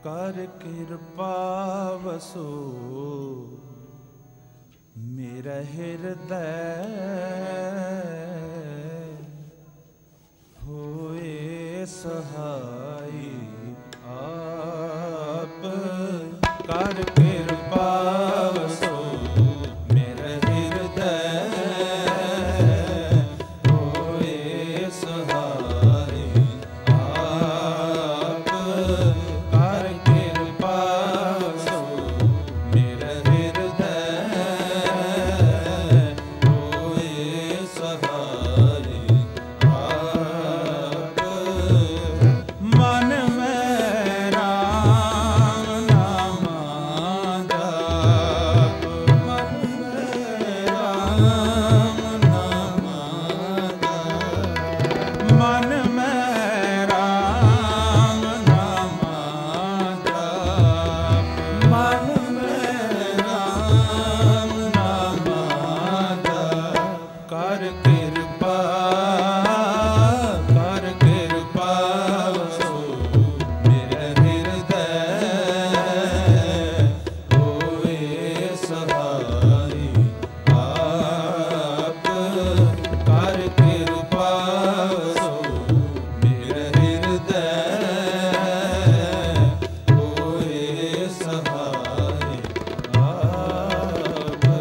कर कृपा वसो मेरा हृदय होए सहाय आप कर कृपा वसो मेरा हृदय होए सहाय आप कर कृपा वसो मेरा हृदय होए सहाय आप मन में राम नाम जाप मन में राम नाम जाप मन में राम नाम जाप मन में राम नाम जाप कर कृपा वसो मेरा हृदय होए सहाय आप कर कृपा वसो मेरा हृदय होए सहाय आप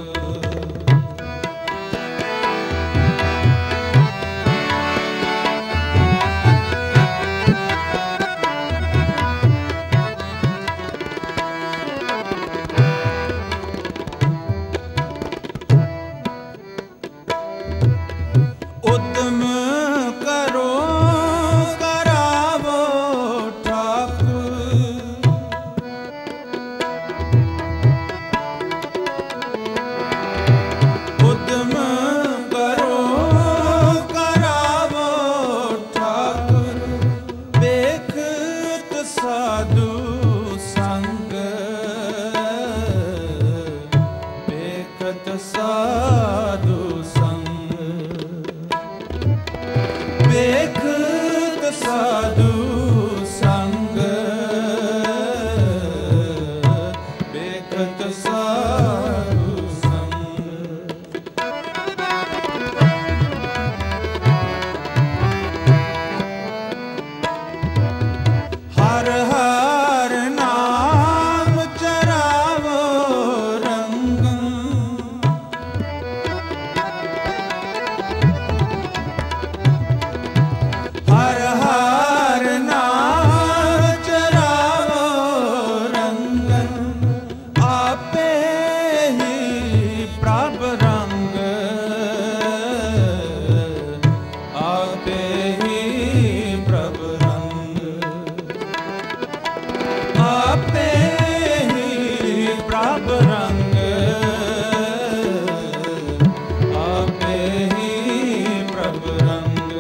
उद्यम करो करावो ठाकुर उद्यम करो करावो ठाकुर देखत साधु संग देखत साधु संग देखत साधु संग देखत साधु संग हर हर नाम चरावो रंग हर हर नाम चरावो रंगन आपे ही प्रभ रंग आपे ही प्रभ रंग आपे ही प्रभ रंग आपे ही प्रभ रंग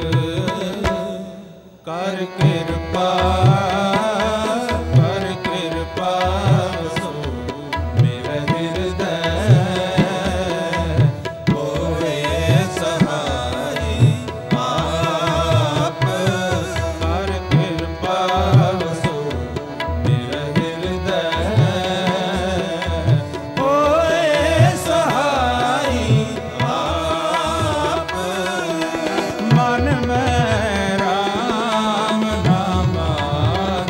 कर कृपा वसो मेरा हृदय होए सहाय आप कर कृपा वसो मेरा हृदय होए सहाय आप मन में राम नाम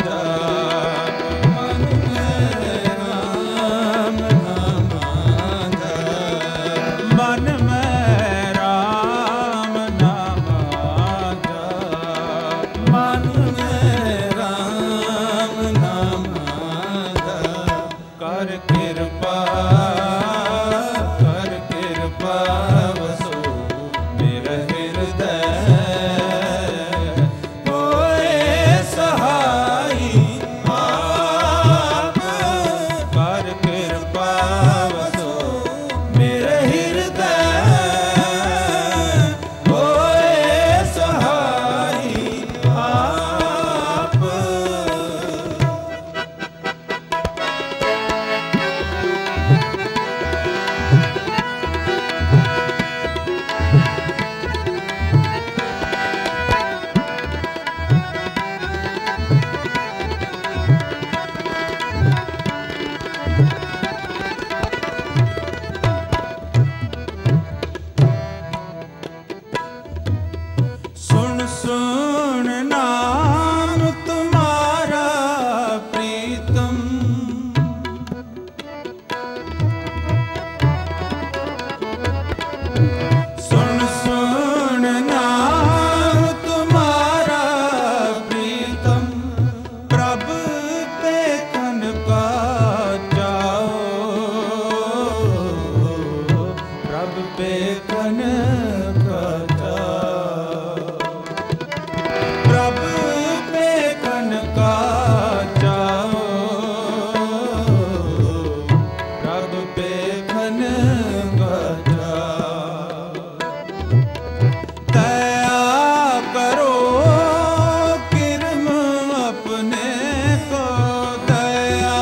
का जाओ प्रभ बेखन का जाओ दया करो किरम अपने को दया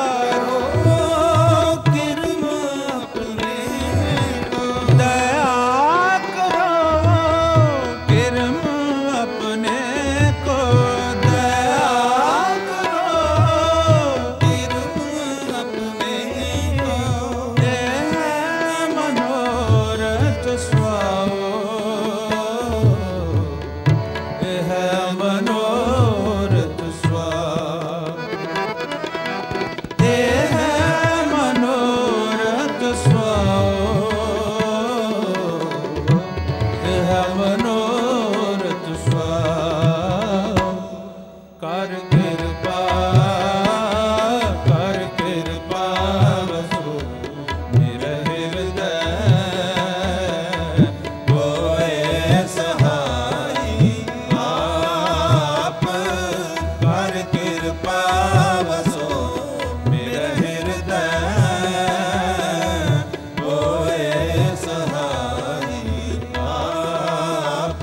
करो किरम अपने को दया करो किरम अपने को दया करो किरम अपने को ये मनोरथ स्वाओ यह मनोरथ स्वाओ यह मनोरथ स्वाओ यह मनोरथ स्वाओ कर कृपा वसो मेरे हृदय होए सहाई आप कर कृपा वसो मेरे हृदय होए सहाई आप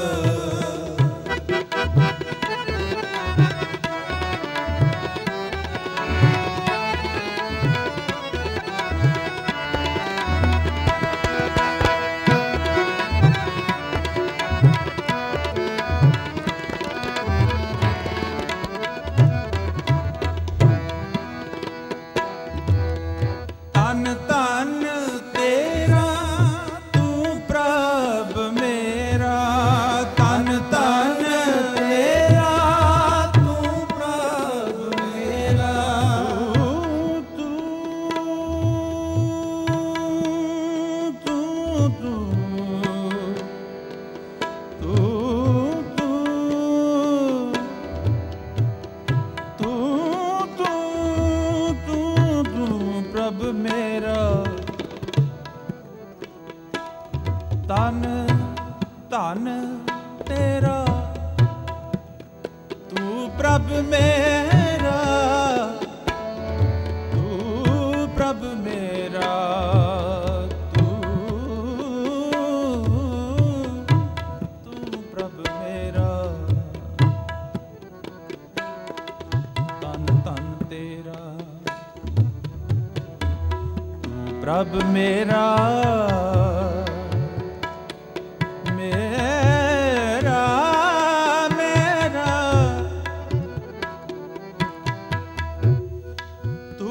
तन तन तेरा तू प्रभ मेरा तन तन तेरा तू प्रभ मेरा तू तू तू तू प्रभ मेरा तन तन तेरा तू प्रभ मेरा तू प्रभ मेरा तू प्रभ मेरा तन तन तेरा तू प्रभ मेरा मेरा मेरा तू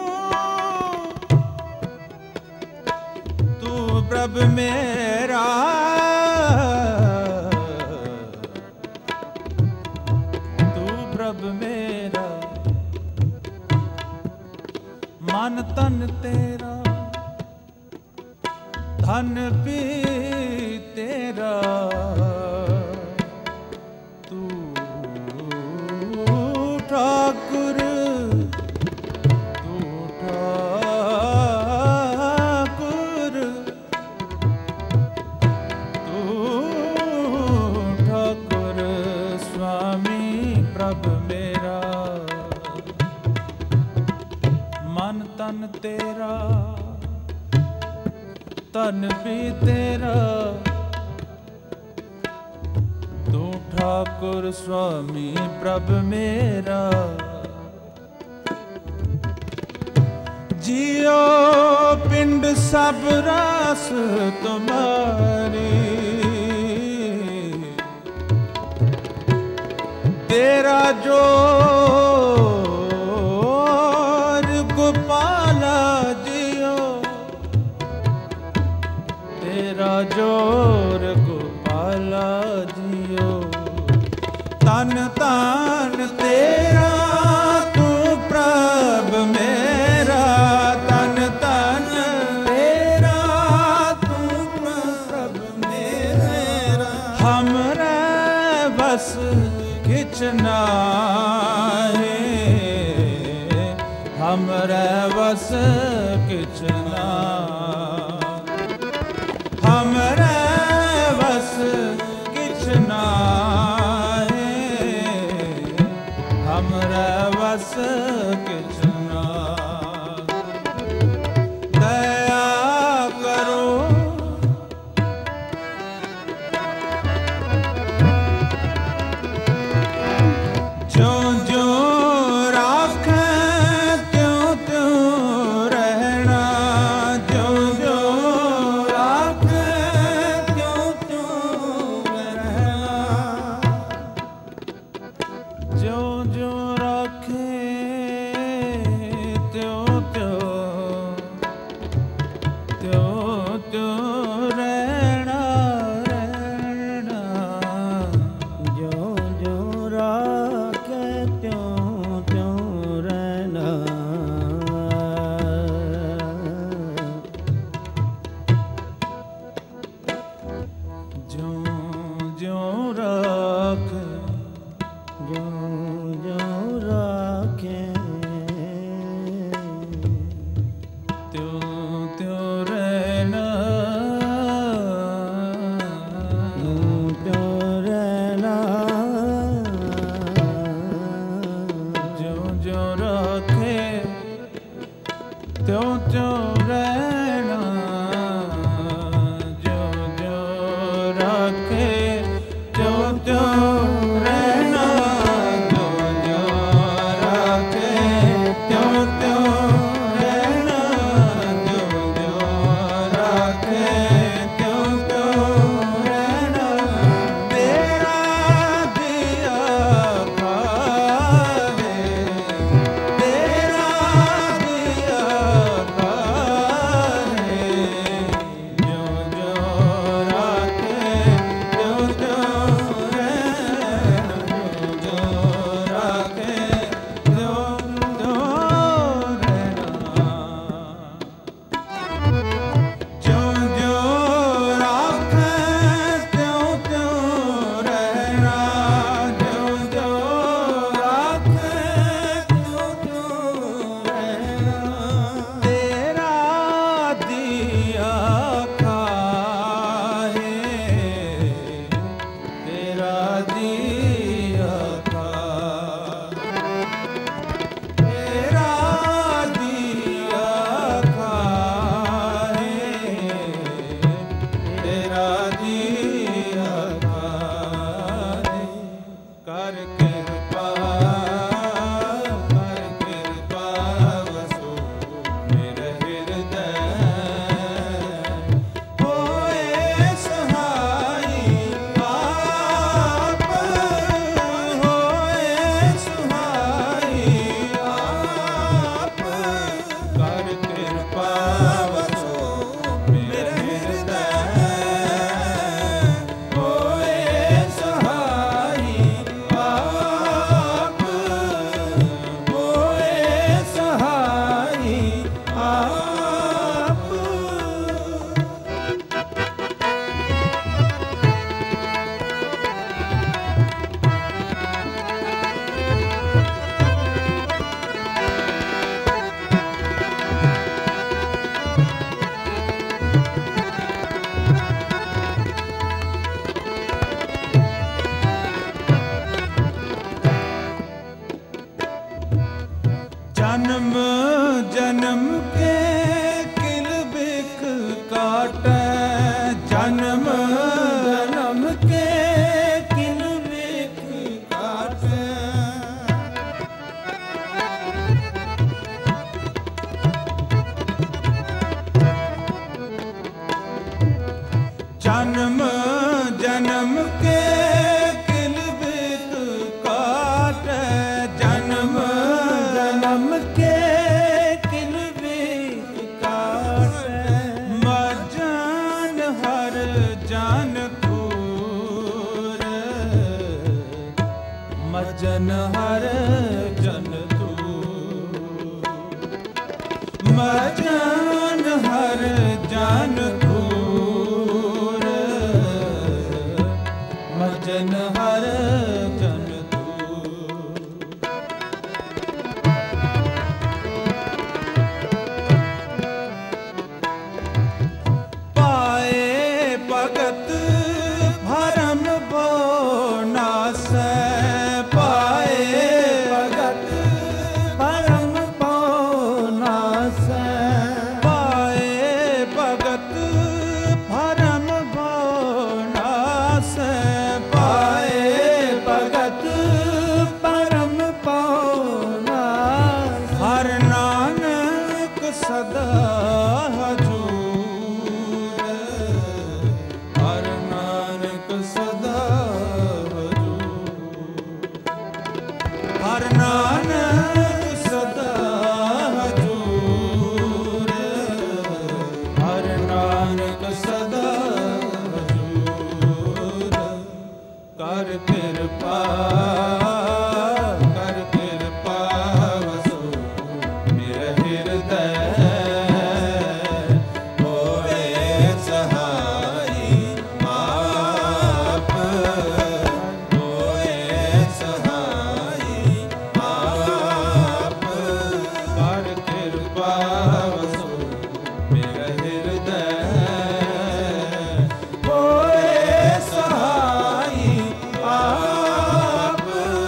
प्रभ मेरा तू प्रभ मेरा मन तन तेरा धन भी तेरा तू ठाकुर तू ठाकुर तू ठाकुर स्वामी प्रभ मेरा मन तन तेरा तन भी तेरा तू ठाकुर स्वामी प्रभ मेरा जियो पिंड सब रास तुम्हारी तेरा जो गोपाला जियो तेरा जोर गोपाला जियो तन तन तेरा तू प्रभ मेरा तन तन तेरा तू प्रभ मेरा हमरे बस किछ नाहीं हमरे बस किछ नाहीं हमरे बस किछ नाहीं हमरे वस किछ नाग। दया करो ज्यों ज्यों राखे त्यों त्यों रहना, ज्यों ज्यों राखे त्यों त्यों रहना, ज्यों ज्यों राखे त्यों त्यों त्यों त्यों रहना रहना, ज्यों ज्यों राखे त्यों त्यों रहना। ज्यों ज्यों राखे ज्यों ज्यों राखे त्यों त्यों रहना, त्यों त्यों रहना। ज्यों ज्यों राखे त्यों त्यों रहना, ज्यों ज्यों राखे त्यों त्यों रहना, ज्यों ज्यों राखे त्यों त्यों रहना, ज्यों ज्यों राखे त्यों त्यों रहना। तेरा दिया खावे, तेरा दिया खावे, ज्यों ज्यों राखे त्यों त्यों रहना, ज्यों ज्यों राखे त्यों त्यों रहना। ज्यों ज्यों राखे त्यों त्यों रहना, ज्यों ज्यों राखे त्यों त्यों रहना। तेरा दिया खाए, तेरा दिया खा, तेरा दिया खाए, तेरा दिया खाए। कर कृपा वसो मेरे हृदय, होए सहाई आप, होए सहाई आप। कर कृपा वसो मेरे हृदय, होए सहाई आप, होए सहाई आप। जन्म जन्म के किल बिख काटे, जन्म जन्म के किल बिख काटे। जन्म जन्म के किल बिख काटे, जन्म जन्म के किल बिख काटे। मजान हर जान खूर, मजन हर जन तू, मजान हर जान खूर, मजन हर जन तू। पाए भगत भरम भो नासै, पाए भगत ਹਰ ਨਾਨਕ ਸਦਾ ਹਜੂਰ, ਹਰ ਨਾਨਕ ਸਦਾ ਹਜੂਰ। ਕਰ ਕਿਰਪਾ ਕਰ ਕਿਰਪਾ ਵਸੋ ਮੇਰੇ ਹਿਰਦੈ, ਹੋਏ ਸਹਾਈ ਆਪ, ਹੋਏ ਸਹਾਈ ਆਪ। ਕਰ ਕਿਰਪਾ ਵਸੋ ਮੇਰੇ ਹਿਰਦੈ, ਹੋਏ ਸਹਾਈ ਆਪ,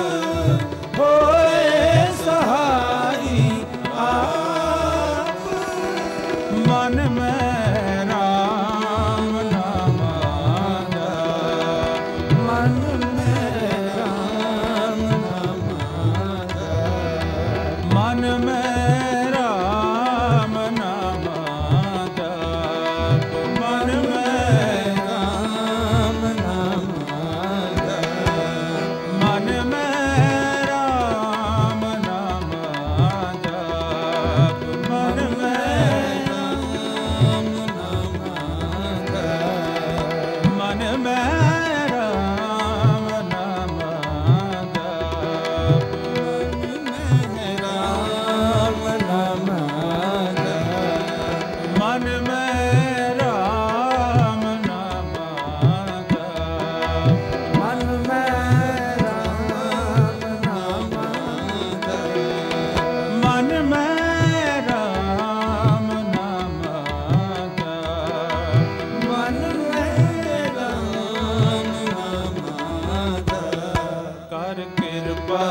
ਹੋਏ ਸਹਾਈ ਆਪ। ਮਨ ਮੈਂ ਰਾਮ ਨਾਮਾਂ ਦਾ, ਮਨ ਮੈਂ ਰਾਮ ਨਾਮਾਂ ਦਾ, ਮਨ ਮੈਂ ਰਾਮ ਨਾਮਾਂ ਦਾ, ਮਨ ਮੈਂ ਰਾਮ ਨਾਮਾਂ ਦਾ, ਮਨ ਮੈਂ ਰਾਮ ਨਾਮਾਂ ਦਾ, ਮਨ ਮੈਂ ਰਾਮ ਨਾਮਾਂ ਦਾ, ਮਨ ਮੈਂ ਰਾਮ ਨਾਮਾਂ ਦਾ, ਮਨ ਮੈਂ ਰਾਮ ਨਾਮਾਂ ਦਾ, ਮਨ ਮੈਂ ਰਾਮ ਨਾਮਾਂ ਦਾ, ਮਨ ਮੈਂ ਰਾਮ ਨਾਮਾਂ ਦਾ, ਮਨ ਮੈਂ ਰਾਮ ਨਾਮਾਂ ਦਾ, ਮਨ ਮੈਂ ਰਾਮ ਨਾਮਾਂ ਦਾ। ਕਰ ਕਿਰਪਾ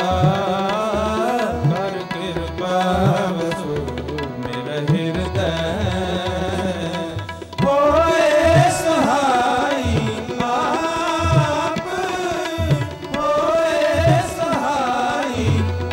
ਕਰ ਕਿਰਪਾ ਵਸੋ ਮੇਰਾ ਹਿਰਦੈ, ਹੋਏ ਸਹਾਈ ਆਪ, ਹੋਏ ਸਹਾਈ